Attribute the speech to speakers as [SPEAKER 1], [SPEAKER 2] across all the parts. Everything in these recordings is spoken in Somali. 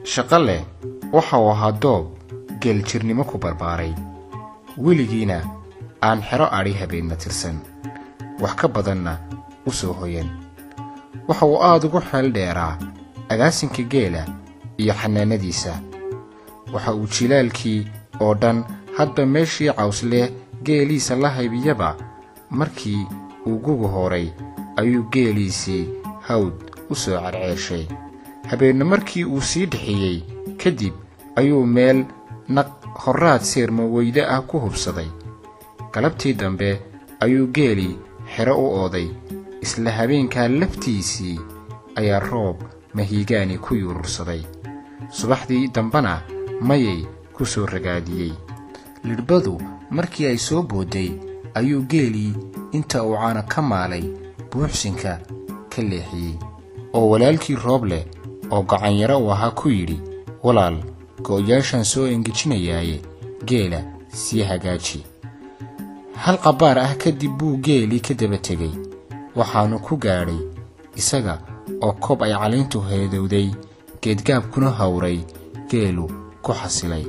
[SPEAKER 1] shaqale waxa uu ahaa doob geel jirnimo ku barbaaray weligiina aan xero adhi habeenna tirsan wax ka badanna u soo hoyan waxa uu aad ugu xeel dheeraa agaasinka geela iyo xanaanadiisa waxa uu jilaalkii oo dhan hadba meeshii cawsleh geeliisa la haybiyaba markii uu gugu horay ayuu geeliisii hawd u soo carceeshay habeenna markii uu sii dhixiyey kadib ayuu meel naq horraad seerma weyde ah ku hubsaday galabtii dambe ayuu geelii xero u ooday isla habeenkaa laftiisii ayaa roob mahiigaani ku yuurursaday subaxdii dambana mayay ku soo ragaadiyey lidhbadu markii ay soo boodday ayuu geelii inta uu caana ka maalay buuxsinka ka leexiyey oo walaalkii rooble oo gacanyaro u ahaa ku yidhi walaal go'yaashaan soo engejinayaaye geela sii hagaaji hal qabbaar ah kadib buu geelii ka daba tegey waxaanu ku gaadhay isaga oo koob ay caleyntu heedowday geedgaabkuna hawray geelu ku xasilay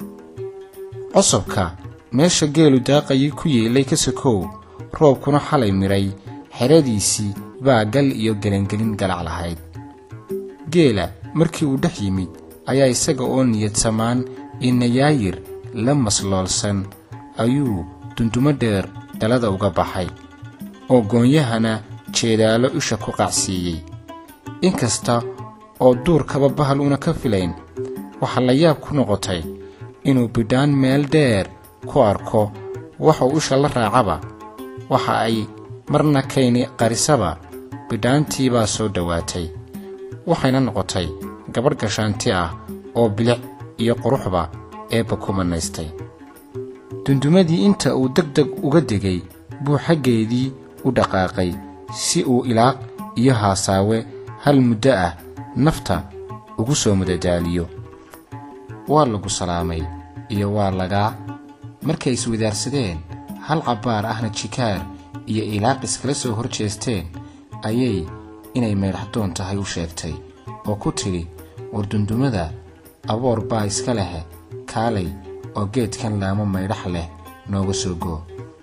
[SPEAKER 1] cosobka meesha geelu daaqayay ku yeelay ka sokow roobkuna xalay midhay xeradiisii baa gal iyo gelangelin galac lahayd geela markii uu dhex yimid ayaa isaga oo niyad samaan iyo nayaayir la masloolsan ayuu dundumo dheer dhalada uga baxay oo goonyahana jeedaalo isha ku qacsiiyey inkasta oo duurkaba bahal una ka filayn waxaa la yaab ku noqotay inuu bidhaan meel dheer ku arko waxuu isha la raacaba waxa ay marna kayni qarisaba bidhaantii baa soo dhowaatay waxayna noqotay gabadh gashaanti ah oo bilic iyo quruxba eebba ku manaystay dundumadii inta uu degdeg uga degay buu xaggeedii u dhaqaaqay si uu ilaaq iyo haasaawe hal muddo ah nafta ugu soo mudadaaliyo waa lagu salaamay iyo waa lagaa markay iswadaarsadeen hal cabbaar ahna jikaar iyo ilaaq iskala soo hor jeesteen ayay inay meydhaxdoon tahay u sheegtay oo ku tidhi war dundumada aboor baa iska leh kaalay oo geedkan laamo maydhax leh nooga soo goo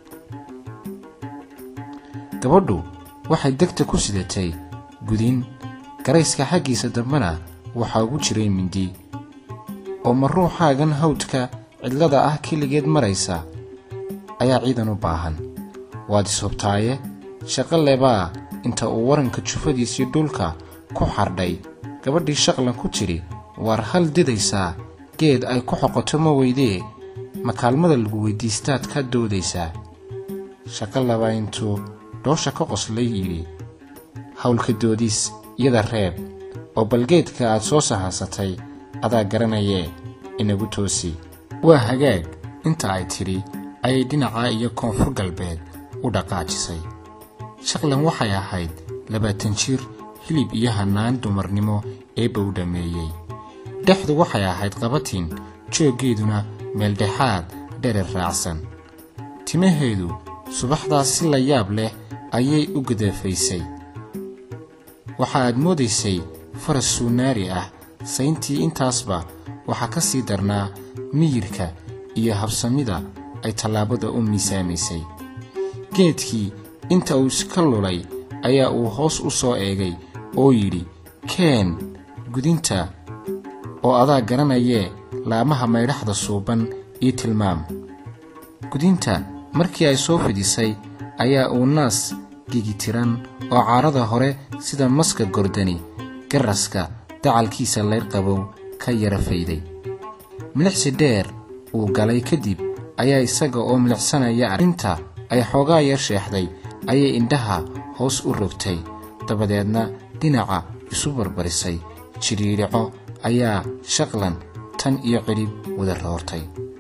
[SPEAKER 1] gabadhu waxay degta ku sidatay gudin garayska xaggiisa dambena waxaa ugu jiray mindi oo ma ruuxaagan hawdka cidlada ah keligeed maraysa ayaa ciidan u baahan waad ishubtaaye shaqale baa inta uu waranka jufadiisii dhulka ku xardhay gabadhii shaqlan ku tidhi waar hal didaysaa geed ay ku xoqoto ma weydee ma kaalmada lagu weyddiistaad ka doodaysaa shaqalaba intuu dhoosha ka qoslay yidhi hawlka doodiis iyada reeb oo balgeedka aad soo sahansatay adaa garanayee inagu toosi waa hagaag inta ay tidhi ayay dhinacaa iyo koonfur galbeed u dhaqaajisay shaqlan waxay ahayd 20 jir hilib iyo hannaan dumarnimo eebba u dhammeeyey dhexdu waxay ahayd qabatin jooggeeduna meeldhexaad dherer raacsan timaheedu subaxdaas si la yaab leh ayay u gadafaysay waxa aad moodaysay faras suunaari ah sayntii intaasba waxaa ka sii darnaa miyirka iyo habsamida ay tallaabada u miisaamaysay geedkii inta uu iska lulay ayaa uu hoos u soo eegay oo yidhi keen gudinta oo adaa garanayee laamaha maydhaxda suuban ii tilmaam gudinta markii ay soo fidisay ayaa uu naas gigitiran oo caarada hore sida maska gordani garaska dacalkiisa layr qabow ka yara fayday milixsi dheer uu galay kadib ayaa isaga oo milixsanaya arrinta ay xoogaa yar sheexday ayay indhaha hoos u rogtay dabadeedna dhinaca isu barbarisay jiriirico ayaa shaqlan tan iyo cidhib wada roortay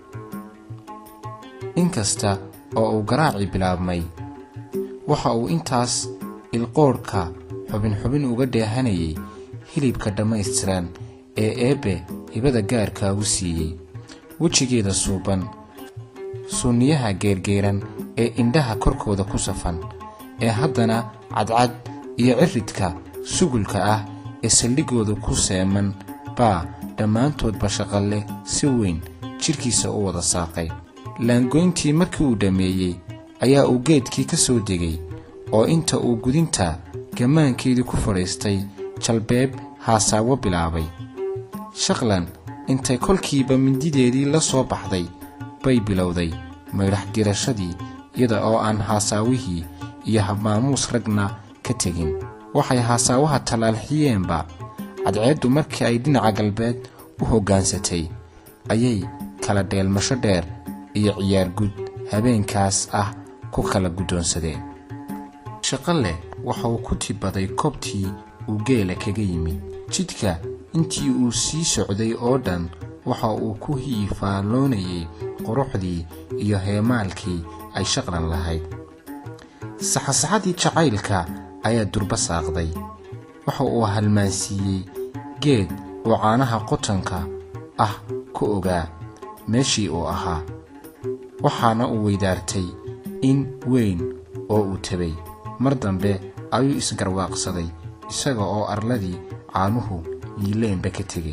[SPEAKER 1] inkasta oo uu garaacii bilaabmay waxa uu intaas ilqoodhka xubin uga dheehanayay hilibka dhammaystiran ee eebbe hibada gaarka u siiyey wejigeeda suuban sunniyaha geergeeran ee indhaha korkooda ku safan ee haddana cadcad iyo ciridka sugulka ah ee saldhigooda ku seeman baa dhammaantoodba shaqalle si weyn jidhkiisa u wada saaqay. laangoyntii markii uu dhammeeyey ayaa uu geedkii ka soo degay oo inta uu gudinta gammaankeedii ku fadhiistay jalbeeb haasaawo bilaabay. shaqlan intay kolkiiba mindideedii la soo baxday bay bilowday maydhax dirashadii iyada oo aan haasaawihii iyo habmaamuus ragna ka tegin. waxay haasaawaha tallaalxiyeenba cadceeddu markii ay dhinaca galbeed u hoggaansatay ayay kala dheelmasho dheer iyo ciyaar gud habeenkaas ah ku kala guddoonsadeen. shaqale waxa uu ku tibaday koobtii uu geela kaga yimid. jidka intii uu sii socday oo dhan waxa uu ku hiifaalloonayay quruxdii iyo heemaalkii ay shaqlan lahayd. saxasaxadii jacaylka ayaa durba saaqday. waxa uu halmaansiiyey geed oo caanaha qotanka ah ku ogaa meeshii uu ahaa, waxaana uu weydaartay in weyn oo uu tabay. mar dambe ayuu isgarwaaqsaday isaga oo arladii caanuhu yiileenba ka tegey.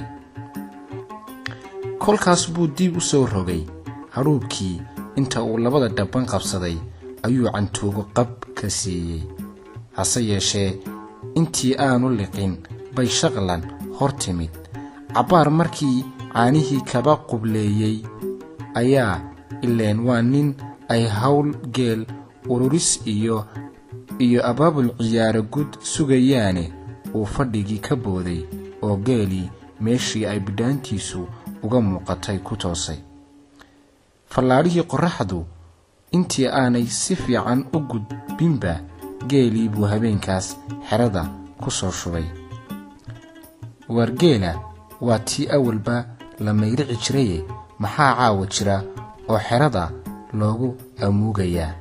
[SPEAKER 1] kolkaas buu dib u soo rogay hadhuubkii. inta uu labada dhabban qabsaday ayuu cantuugo qab ka siiyey. hase yeeshee intii aanu liqin bay shaqlan hor timid. cabbaar markii caanihii kaba qubleeyey ayaa ileen waa nin ay hawl geel ururis iyo abaabul ciyaaro gud sugayaane uu fadhigii ka booday oo geelii meeshii ay bidhaantiisu uga muuqatay ku toosay. fallaadhihii qorraxdu intii aanay si fiican u gudbinba geelii buu habeenkaas xerada ku soo shubay. wargeela waa tii awalba la mayrici jiraye maxaa caawa jira oo xerada loogu amuugayaa?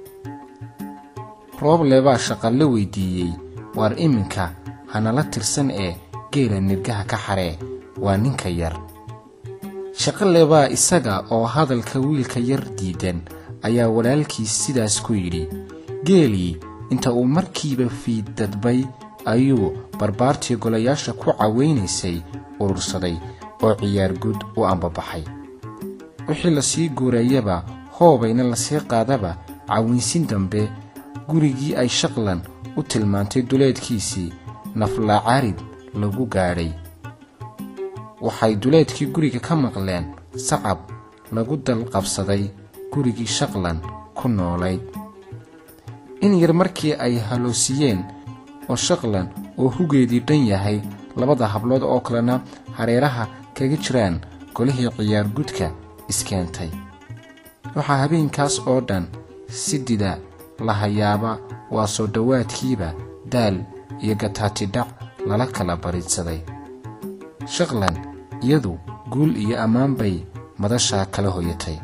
[SPEAKER 1] rooble baa shaqalle weydiiyey. waar iminka hanala tirsan ee geela nirgaha ka xaree, waa ninka yar. shaqalle baa isaga oo hadalka wiilka yar diidan ayaa walaalkiis sidaas ku yidhi. geelii inta uu markiiba fiiddadbay ayuu barbaartii golayaasha ku cawaynaysay urursaday oo ciyaar gud u ambabaxay. wixii la sii guurayaba hoobayna la sii qaadaba cawaynsin dambe gurigii ay shaqlan u tilmaantay duleedkiisii naflacaarid lagu gaadhay. waxay duleedkii guriga ka maqleen sacab lagu dalqabsaday gurigii shaqlan ku noolayd. in yar markii ay haloosiyeen oo shaqlan oo hugeedii dhan yahay, labada hablood oo kalena hareeraha kaga jiraan golihii ciyaar gudka iskeentay. waxaa habeenkaas oo dhan si dida la hayaaba waa soo dhowaadkiiba daal iyo gataatidhac lala kala baridsaday. shaqlan iyadu guul iyo ammaan bay madashaa kala hoyatay.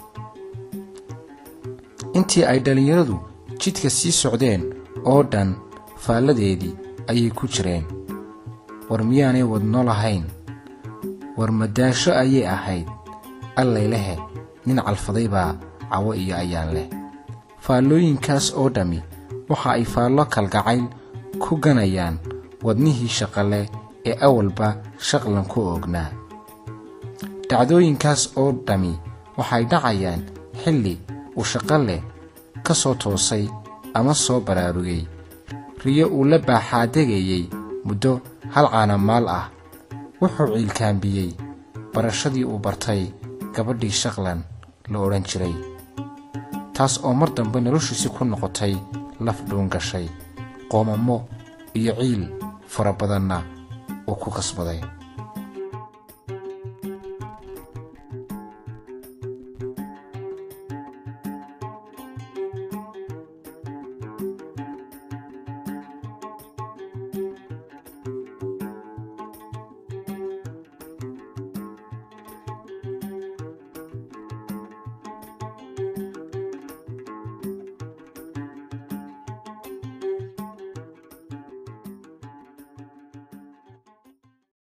[SPEAKER 1] intii ay dhallinyaradu jidka sii socdeen oo dhan faalladeedii ayay ku jireen. war miyaanay wadno lahayn? war madaasho ayay ahayd. allaylehe nin calfaday baa cawo iyo ayaan leh. faallooyinkaas oo dhammi waxa ay faallo kalgacayl ku ganayaan wadnihii shaqale ee awalba shaqlan ku oognaa. dhacdooyinkaas oo dhammi waxay dhacayaan xilli uu shaqale ka soo toosay ama soo baraarugay riyo uu la baaxaadegayey muddo hal caanamaal ah. wuxuu ciilkaambiyey barashadii uu bartay gabadhii shaqlan la odhan jiray, taas oo mar dambe noloshiisi ku noqotay laf dhuun gashay, qoomamo iyo ciil fara badanna uu ku kasbaday.